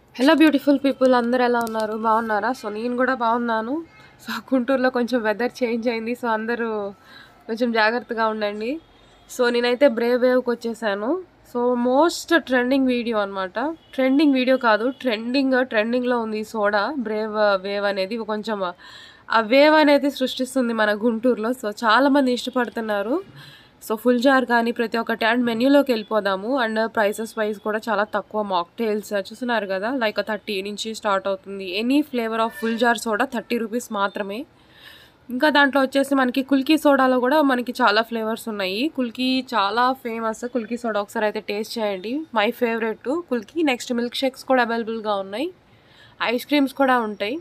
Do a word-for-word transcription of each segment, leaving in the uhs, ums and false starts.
Hello beautiful people, అందరూ ఎలా ఉన్నారు? బాగున్నారా? సో నేను కూడా బాగున్నాను. సో గుంటూరులో కొంచెం వెదర్ చేంజ్ అయింది, సో అందరూ కొంచెం జాగ్రత్తగా ఉండండి. సో నేనైతే బ్రేవ్ వేవ్కి వచ్చేసాను. సో మోస్ట్ ట్రెండింగ్ వీడియో అనమాట. ట్రెండింగ్ వీడియో కాదు, ట్రెండింగ్ ట్రెండింగ్లో ఉంది సోడా బ్రేవ్ వేవ్ అనేది. కొంచెం ఆ వేవ్ అనేది సృష్టిస్తుంది మన గుంటూరులో. సో చాలామంది ఇష్టపడుతున్నారు. సో ఫుల్ జార్ కానీ ప్రతి ఒక్కటి. అండ్ మెన్యూలోకి వెళ్ళిపోదాము. అండ్ ప్రైసెస్ వైజ్ కూడా చాలా తక్కువ. మాక్టైల్స్ చూస్తున్నారు కదా, లైక్ థర్టీ నుంచి స్టార్ట్ అవుతుంది. Any flavour of full jar soda thirty rupees మాత్రమే. ఇంకా దాంట్లో వచ్చేసి మనకి కుల్కీ సోడాలో కూడా మనకి చాలా ఫ్లేవర్స్ ఉన్నాయి. కుల్కీ చాలా ఫేమస్ కుల్కీ సోడా, ఒకసారి అయితే టేస్ట్ చేయండి. మై ఫేవరెట్ కుల్కీ. నెక్స్ట్ మిల్క్ షేక్స్ కూడా అవైలబుల్గా ఉన్నాయి. ఐస్ క్రీమ్స్ కూడా ఉంటాయి,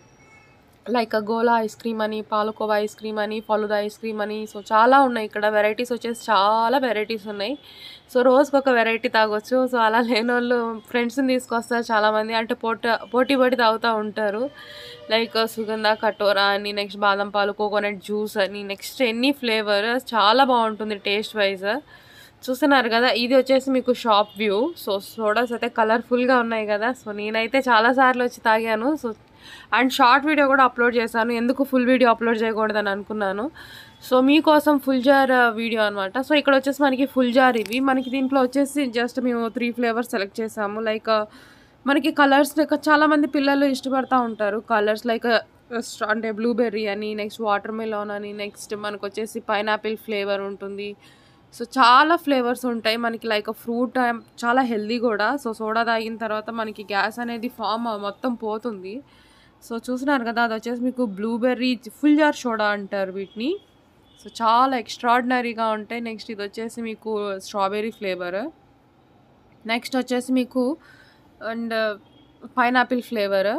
లైక్ గోలా ఐస్ క్రీమ్ అని, పాలకోవా ఐస్ క్రీమ్ అని, ఫలుదా ఐస్ క్రీమ్ అని. సో చాలా ఉన్నాయి ఇక్కడ. వెరైటీస్ వచ్చేసి చాలా వెరైటీస్ ఉన్నాయి. సో రోజుకి ఒక వెరైటీ తాగొచ్చు. సో అలా లేని వాళ్ళు ఫ్రెండ్స్ని తీసుకొస్తారు చాలామంది. అంటే పోట పోటీ పడి తాగుతూ ఉంటారు. లైక్ సుగంధ కటోరా అని, నెక్స్ట్ బాదం పాలు, కోకోనట్ జ్యూస్ అని, నెక్స్ట్ ఎన్ని ఫ్లేవర్. చాలా బాగుంటుంది టేస్ట్ వైజ్. చూస్తున్నారు కదా, ఇది వచ్చేసి మీకు షాప్ వ్యూ. సో సోడాస్ అయితే కలర్ఫుల్గా ఉన్నాయి కదా. సో నేనైతే చాలాసార్లు వచ్చి తాగాను. సో అండ్ షార్ట్ వీడియో కూడా అప్లోడ్ చేశాను. ఎందుకు ఫుల్ వీడియో అప్లోడ్ చేయకూడదని అనుకున్నాను. సో మీకోసం ఫుల్ జార్ వీడియో అనమాట. సో ఇక్కడ వచ్చేసి మనకి ఫుల్ జార్ ఇవి. మనకి దీంట్లో వచ్చేసి జస్ట్ మేము త్రీ ఫ్లేవర్స్ సెలెక్ట్ చేసాము. లైక్ మనకి కలర్స్ లైక్ చాలామంది పిల్లలు ఇష్టపడుతూ ఉంటారు కలర్స్. లైక్ అంటే బ్లూబెర్రీ అని, నెక్స్ట్ వాటర్ మెలాన్ అని, నెక్స్ట్ మనకు వచ్చేసి పైనాపిల్ ఫ్లేవర్ ఉంటుంది. సో చాలా ఫ్లేవర్స్ ఉంటాయి మనకి. లైక్ ఫ్రూట్ చాలా హెల్దీ కూడా. సో సోడా తాగిన తర్వాత మనకి గ్యాస్ అనేది ఫామ్ మొత్తం పోతుంది. సో చూస్తున్నారు కదా, అది వచ్చేసి మీకు బ్లూబెర్రీ ఫుల్ జార్ సోడా అంటారు వీటిని. సో చాలా ఎక్స్ట్రాడినరీగా ఉంటాయి. నెక్స్ట్ ఇది వచ్చేసి మీకు స్ట్రాబెర్రీ ఫ్లేవర్. నెక్స్ట్ వచ్చేసి మీకు అండ్ పైనాపిల్ ఫ్లేవర్.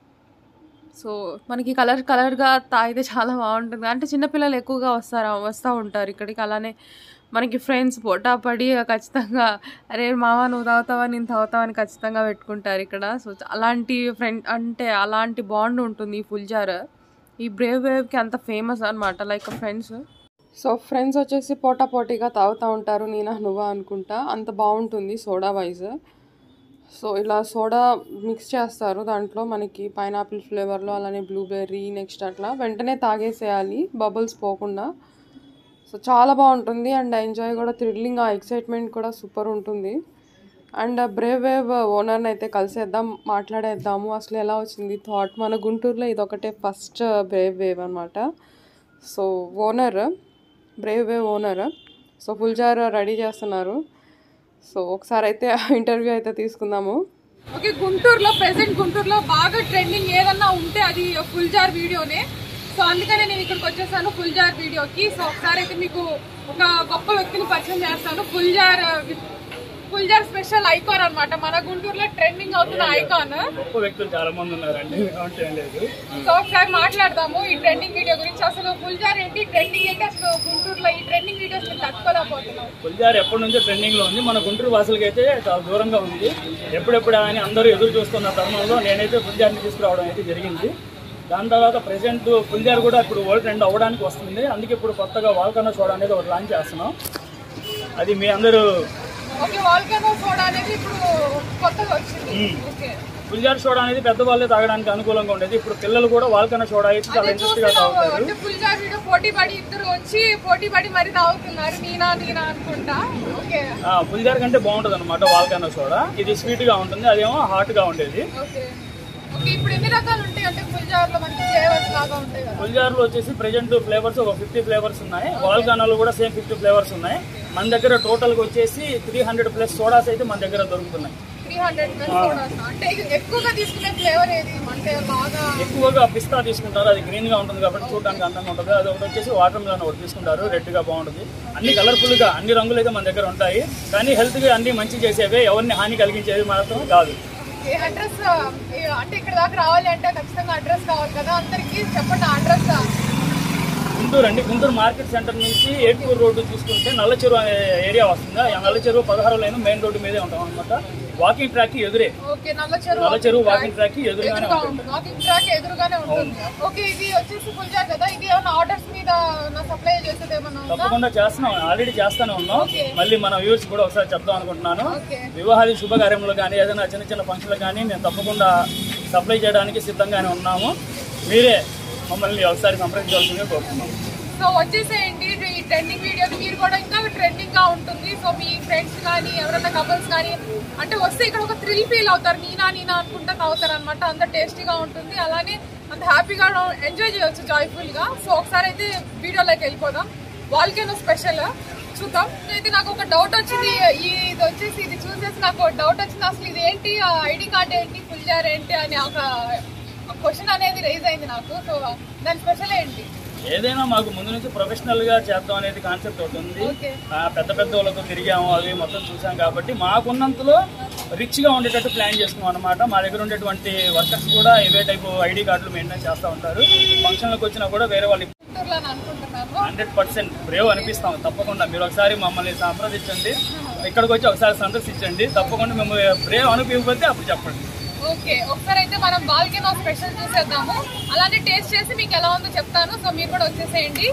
సో మనకి కలర్ కలర్గా తాగితే చాలా బాగుంటుంది. అంటే చిన్నపిల్లలు ఎక్కువగా వస్తారు వస్తూ ఉంటారు ఇక్కడికి. అలానే మనకి ఫ్రెండ్స్ పోటా పడి ఖచ్చితంగా అరే మామ నువ్వు తాగుతావా నేను తాగుతావని ఖచ్చితంగా పెట్టుకుంటారు ఇక్కడ. సో అలాంటి ఫ్రెండ్ అంటే అలాంటి బాండ్ ఉంటుంది ఈ ఫుల్ జార్. ఈ బ్రేవ్ వేవ్కి అంత ఫేమస్ అనమాట. లైక్ ఫ్రెండ్స్ సో ఫ్రెండ్స్ వచ్చేసి పోటా పోటీగా తాగుతూ ఉంటారు, నేనా నువ్వా అనుకుంటా. అంత బాగుంటుంది సోడా వైజ్. సో ఇలా సోడా మిక్స్ చేస్తారు దాంట్లో మనకి పైనాపిల్ ఫ్లేవర్లో, అలానే బ్లూబెర్రీ. నెక్స్ట్ అట్లా వెంటనే తాగేసేయాలి బబుల్స్ పోకుండా. సో చాలా బాగుంటుంది. అండ్ ఎంజాయ్ కూడా, థ్రిల్లింగ్, ఆ ఎక్సైట్మెంట్ కూడా సూపర్ ఉంటుంది. అండ్ బ్రేవ్ వేవ్ ఓనర్ని అయితే కలిసేద్దాం, మాట్లాడేద్దాము అసలు ఎలా వచ్చింది థాట్. మన గుంటూరులో ఇది ఒకటే ఫస్ట్ బ్రేవ్ వేవ్ అనమాట. So owner brave wave owner. So full jar ready చేస్తున్నారు. సో ఒకసారి అయితే ఇంటర్వ్యూ అయితే తీసుకుందాము. ఓకే, గుంటూరులో ప్రెసెంట్ గుంటూరులో బాగా ట్రెండింగ్ ఏదన్నా ఉంటే అది ఫుల్ జార్ వీడియోనే. సో అందుకనే నేను ఇక్కడికి వచ్చేసాను ఫుల్ జార్ వీడియోకి. సో ఒకసారి అయితే మీకు ఒక గొప్ప వ్యక్తిని పరిచయం చేస్తాను. Full jar full jar special icon అనమాట. మన గుంటూరులో ట్రెండింగ్ అవుతున్న ఐకాన్. గొప్ప వ్యక్తులు చాలా మంది ఉన్నారండి. సో ఒకసారి మాట్లాడదాము ఈ ట్రెండింగ్ వీడియో గురించి. అసలు ఫుల్ జార్ ఏంటి, ట్రెండింగ్ ఏంటి, అసలు గుంటూరులో ఈ ట్రెండింగ్ వీడియోస్ నేను తట్టుకోలేకపోతున్నాను. ఫుల్ జార్ ఎప్పటి నుంచో ట్రెండింగ్ లో ఉంది. మన గుంటూరు వాసులకి అయితే చాలా దూరంగా ఉంది. ఎప్పుడెప్పుడు అని అందరూ ఎదురు చూస్తున్న తరుణంలో నేనైతే ఫుల్ జార్ని తీసుకురావడం అయితే జరిగింది. దాని తర్వాత ప్రెసెంట్ ఫుల్ జార్ కూడా ఇప్పుడు వరల్డ్ ట్రెండ్ అవ్వడానికి వస్తుంది. అందుకే ఇప్పుడు కొత్తగా వాల్కనో సోడా అనేది ఒకటి లాంచ్ చేస్తున్నాం. అది మీ అందరూ ఫుల్ జార్ సోడా అనేది పెద్దవాళ్ళే తాగడానికి అనుకూలంగా ఉండేది. ఇప్పుడు పిల్లలు కూడా వాల్కనో సోడా అయితే చాలా ఇంట్రెస్ట్ గా తాగుతారు. ఫుల్ జార్ వీడియో పోటీ పడి ఇద్దరు వచ్చి పోటీ పడి మరి తాగుతున్నారు, నీనా నీనా అనుకుంటా. ఫుల్ జార్ కంటే బాగుంటది అనమాట వాల్కనో సోడా. ఇది స్వీట్ గా ఉంటుంది, అదేమో హాట్ గా ఉండేది. ఫుల్ జార్ లో వచ్చేసి ప్రెజెంట్ ఫ్లేవర్స్ ఒక ఫిఫ్టీ ఫ్లేవర్స్ ఉన్నాయి. వాల్కనోలో కూడా సేమ్ ఫిఫ్టీ ఫ్లేవర్స్ ఉన్నాయి. మన దగ్గర టోటల్ గా వచ్చేసి త్రీ హండ్రెడ్ ప్లస్ సోడాస్ అయితే మన దగ్గర దొరుకుతున్నాయి. ఎక్కువగా పిస్తా తీసుకుంటారు, అది గ్రీన్ గా ఉంటుంది కాబట్టి చూడడానికి అందంగా ఉంటుంది. అది ఒకటి వచ్చేసి వాటర్ మిలన్ ఒకటి తీసుకుంటారు, రెడ్ గా బాగుంటుంది. అన్ని కలర్ఫుల్ గా అన్ని రంగులు అయితే మన దగ్గర ఉంటాయి. కానీ హెల్త్ గా అన్ని మంచి చేసేవే, ఎవరిని హాని కలిగించేది మాత్రం కాదు. అడ్రస్ అంటే ఇక్కడ దాకా రావాలి అంటే ఖచ్చితంగా అడ్రస్ కావాలి కదా, అందరికి చెప్పండి అడ్రస్. గుంటూరు అండి, గుంటూరు మార్కెట్ సెంటర్ నుంచి ఏట్పూర్ రోడ్డు చూసుకుంటే నల్లచెరువు అనే ఏరియా వస్తుంది. ఆ నల్లచెరువు పదహారు లైన్ మెయిన్ రోడ్డు మీదే ఉంటాం అనమాట. వాకింగ్ ట్రాక్ కి ఎదురే. Okay, Nallacheruvu Nallacheruvu walking track కి ఎదురుగానే ఉంటుంది. వాకింగ్ ట్రాక్ ఎదురుగానే ఉంటుంది. ఓకే, ఇది వచ్చేసి ఫుల్జార్ కదా, ఇది ఏమైనా ఆర్డర్స్ మీద సప్లై చేసేది ఏమన్నా ఉందా? తప్పకుండా చేస్తున్నాం, ఆల్రెడీ చేస్తానే ఉన్నాం. మళ్ళీ మన వ్యూవర్స్ కూడా ఒకసారి చెప్దాం అనుకుంటున్నాను. వివాహాది శుభకార్యములు కానీ ఏదైనా చిన్న చిన్న ఫంక్షన్లు కానీ మేము తప్పకుండా సప్లై చేయడానికి సిద్ధంగానే ఉన్నాము. మీరే మమ్మల్ని ఒకసారి సంప్రదించాల్సిందిగా కోరుతున్నాం. సో వచ్చేసేయండి, ఈ ట్రెండింగ్ వీడియోని మీరు కూడా ఇంకా ట్రెండింగ్ గా ఉంటుంది. సో మీ ఫ్రెండ్స్ కానీ ఎవరైనా కపుల్స్ కానీ అంటే వస్తే ఇక్కడ ఒక థ్రిల్ ఫీల్ అవుతారు, నీనా నీనా అనుకుంటా తాగుతారు అనమాట. అంత టేస్టీగా ఉంటుంది, అలానే అంత హ్యాపీగా ఎంజాయ్ చేయొచ్చు జాయ్ఫుల్ గా. సో ఒకసారి అయితే వీడియోలోకి వెళ్ళిపోదాం. వాల్కెనో స్పెషల్ చూద్దాం. అయితే నాకు ఒక డౌట్ వచ్చింది, ఇది వచ్చేసి ఇది చూసేసి నాకు డౌట్ వచ్చింది, అసలు ఇది ఏంటి, ఐడి కార్డ్ ఏంటి, ఫుల్జార్ ఏంటి అని ఒక క్వశ్చన్ అనేది రైజ్ అయింది నాకు. సో దాని స్పెషల్ ఏంటి? ఏదైనా మాకు ముందు నుంచి ప్రొఫెషనల్ గా చేద్దాం అనేది కాన్సెప్ట్ ఒకటి ఉంది. పెద్ద పెద్ద వాళ్ళతో తిరిగాము, అవి మొత్తం చూసాం కాబట్టి మాకున్నంతలో రిచ్ గా ఉండేటట్టు ప్లాన్ చేసుకున్నాం అనమాట. మా దగ్గర ఉండేటువంటి వర్కర్స్ కూడా ఇవే టైపు ఐడి కార్డులు మెయింటైన్ చేస్తూ ఉంటారు. ఫంక్షన్లకు వచ్చినా కూడా వేరే వాళ్ళు హండ్రెడ్ పర్సెంట్ బ్రేవ్ అనిపిస్తాం. తప్పకుండా మీరు ఒకసారి మమ్మల్ని సంప్రదించండి, ఇక్కడికి వచ్చి ఒకసారి సందర్శించండి. తప్పకుండా మేము బ్రేవ్ అనిపించకపోతే అప్పుడు చెప్పండి. ఓకే, ఒకసారి అయితే మనం వాల్కెనో స్పెషల్ చూసేద్దాము, అలానే టేస్ట్ చేసి మీకు ఎలా ఉందో చెప్తాను. సో మీరు కూడా వచ్చేసేయండి.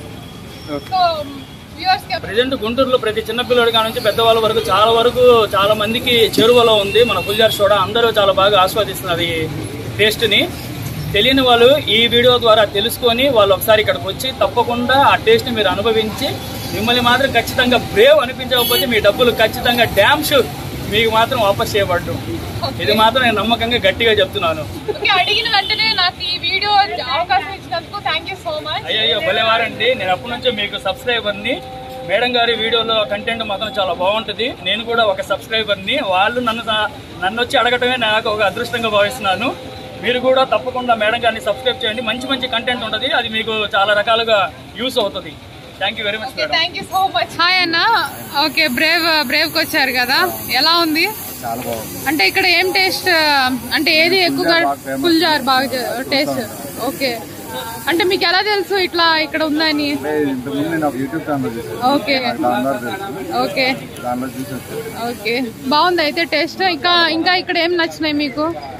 సో వ్యూవర్స్ కి ప్రెజెంట్ గుంటూరులో ప్రతి చిన్న పిల్లడి కాడ నుంచి పెద్దవాళ్ళ వరకు చాలా వరకు చాలా మందికి చేరువలో ఉంది మన ఫుల్జార్ సోడా. అందరూ చాలా బాగా ఆస్వాదిస్తున్నారు ఈ టేస్ట్ ని. తెలియని వాళ్ళు ఈ వీడియో ద్వారా తెలుసుకొని వాళ్ళు ఒకసారి ఇక్కడికి వచ్చి తప్పకుండా ఆ టేస్ట్ ని మీరు అనుభవించి మిమ్మల్ని మాత్రం ఖచ్చితంగా బ్రేవ్ అనిపించకపోతే మీ డబ్బులు ఖచ్చితంగా డ్యామ్ షూర్ మీకు మాత్రం వాపస్ చేయబడ్డు. ఇది మాత్రం నేను నమ్మకంగా గట్టిగా చెప్తున్నాను. అడిగిన వెంటనే నాకు ఈ వీడియో అవకాశం ఇచ్చినందుకు థ్యాంక్ యూ సో మచ్. అయ్యో భలేవారండి, నేను అప్పటి నుంచో మీకు సబ్స్క్రైబర్ ని. మేడం గారి వీడియోలో కంటెంట్ మాత్రం చాలా బాగుంటుంది. నేను కూడా ఒక సబ్స్క్రైబర్ ని. వాళ్ళు నన్ను నన్ను వచ్చి అడగటమే నాకు ఒక అదృష్టంగా భావిస్తున్నాను. మీరు కూడా తప్పకుండా మేడం గారిని సబ్స్క్రైబ్ చేయండి. మంచి మంచి కంటెంట్ ఉంటుంది, అది మీకు చాలా రకాలుగా యూస్ అవుతుంది. Thank you very much madam. Thank you so much. Hi అన్న. ఓకే, బ్రేవ్ బ్రేవ్ కి వచ్చారు కదా, ఎలా ఉంది? చాలా బాగుంది. అంటే ఇక్కడ ఏం టేస్ట్, అంటే ఏది ఎక్కువగా? ఫుల్జార్ బాగా టేస్ట్. ఓకే, అంటే మీకు ఎలా తెలుసు ఇట్లా ఇక్కడ ఉందని? ఓకే ఓకే ఓకే, బాగుంది అయితే టేస్ట్. ఇంకా ఇంకా ఇక్కడ ఏం నచ్చినాయి మీకు?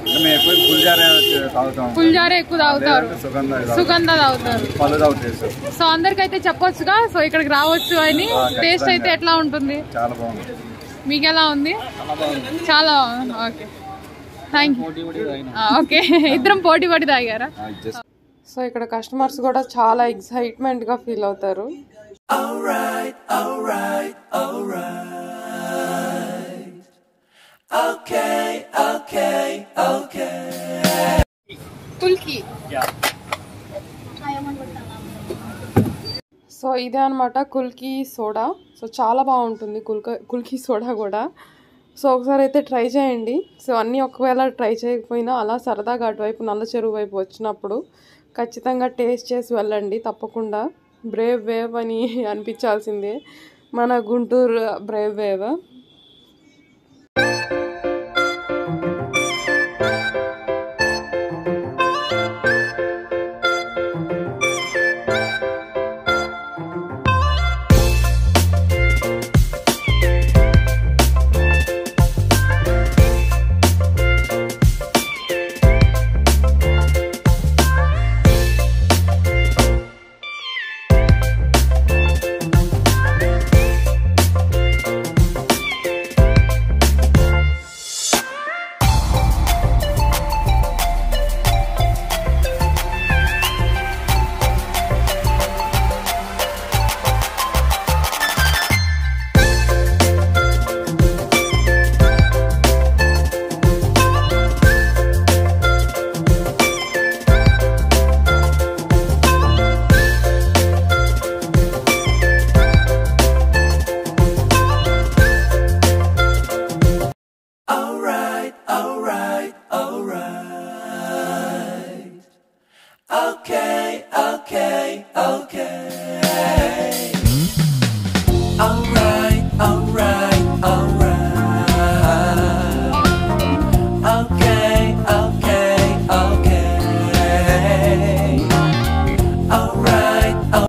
ఫుల్జారే ఎక్కువ తాగుతారు, సుగంధ తాగుతారు. సో అందరికైతే చెప్పొచ్చుగా, సో ఇక్కడికి రావచ్చు అని. టేస్ట్ అయితే ఎట్లా ఉంటుంది? చాలా బాగుంది. మీకు ఎలా ఉంది? చాలా ఓకే, థ్యాంక్ యూ. ఓకే, ఇద్దరం పోటీ పడి తాగారా? సో ఇక్కడ కస్టమర్స్ కూడా చాలా ఎక్సైట్మెంట్ గా ఫీల్ అవుతారు. సో ఇదే అనమాట కుల్కీ సోడా. సో చాలా బాగుంటుంది కుల్క కుల్కీ సోడా కూడా. సో ఒకసారి అయితే ట్రై చేయండి. సో అన్నీ ఒకవేళ ట్రై చేయకపోయినా అలా సరదాగా అటువైపు నల్లచెరువు వైపు వచ్చినప్పుడు ఖచ్చితంగా టేస్ట్ చేసి వెళ్ళండి. తప్పకుండా బ్రేవ్ వేవ్ అని అనిపించాల్సిందే మన గుంటూరు బ్రేవ్ వేవ్.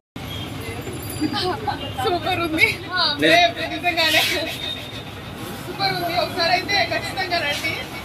సూపర్ ఉంది నిజంగానే. సూపర్ ఉంది. ఒకసారి అయితే ఖచ్చితంగా రండి.